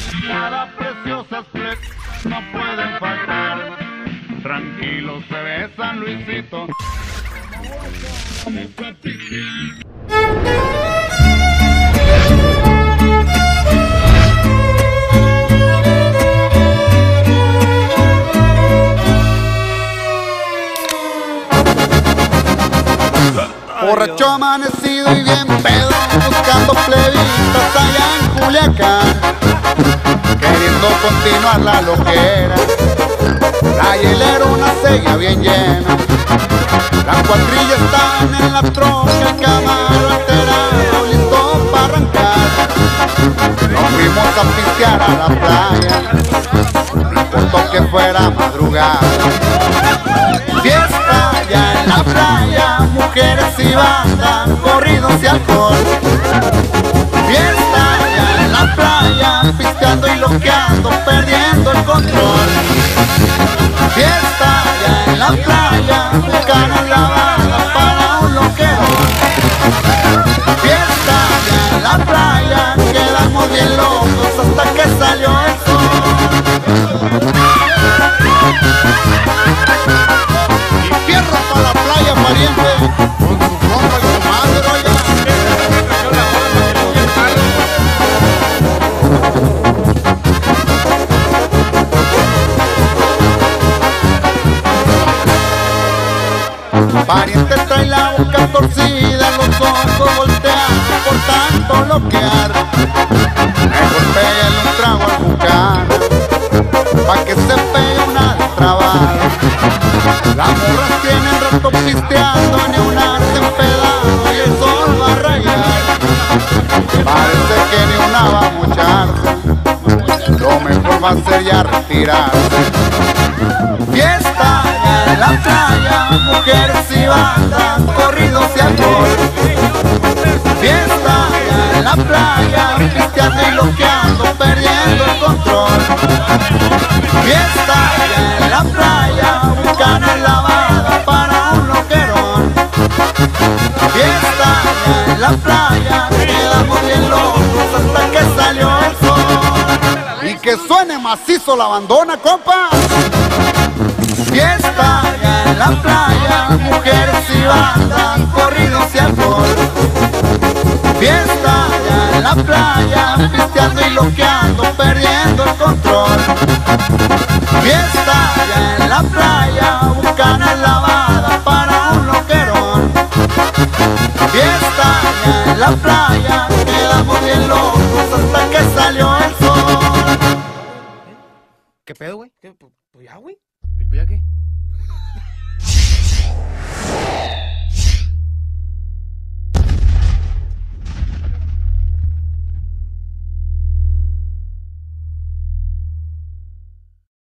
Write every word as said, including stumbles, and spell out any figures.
Cada preciosas flex no pueden faltar. Tranquilo se besan, Luisito. Borracho amanecido y bien pedo, buscando plebitas allá en Culiacán, queriendo continuar la loquera. La hielera una seguía bien llena, las cuadrillas estaban en la troca, el Camaro alterado, listo para arrancar. Nos fuimos a pistear a la playa, no importó que fuera madrugada. Fiesta allá en la playa, mujeres y bandas, corridos y alcohol. Fiesta allá en la playa, pisteando y loqueando, perdiendo el control. Fiesta allá en la playa, canas lavadas para un loquerón. Fiesta allá en la playa, quedamos bien locos hasta que salió el sol. Y fierro para la playa, pariente, con su compa y su madre, oiga. Pariente trae la boca torcida, los ojos volteados por tanto loquear. Me golpea un trago al bucán, pa' que se pegue una destrabada. Las morras tienen rato pisteando, ni una se empedado y el sol va a rayar. Parece que ni una va a mocharse, lo mejor va a ser ya retirarse. Fiesta allá en la playa, mujeres y bandas, corridos y alcohol. Fiesta allá en la playa, pisteando y loqueando, perdiendo el control. Fiesta allá en la playa, bucanas lavadas para un loquerón. Fiesta allá en la playa, quedamos bien locos hasta que salió el sol. Y que suene macizo la bandona, compa. Fiesta allá en la playa, mujeres y bandas, corridos y alcohol. Fiesta allá en la playa, pisteando y loqueando, perdiendo el control. Fiesta allá en la playa, bucanas lavadas para un loquerón. Fiesta allá en la playa, quedamos bien locos hasta que salió el sol. ¿Qué pedo, güey? ¿Qué? Pues ya, güey. ¿Ya qué?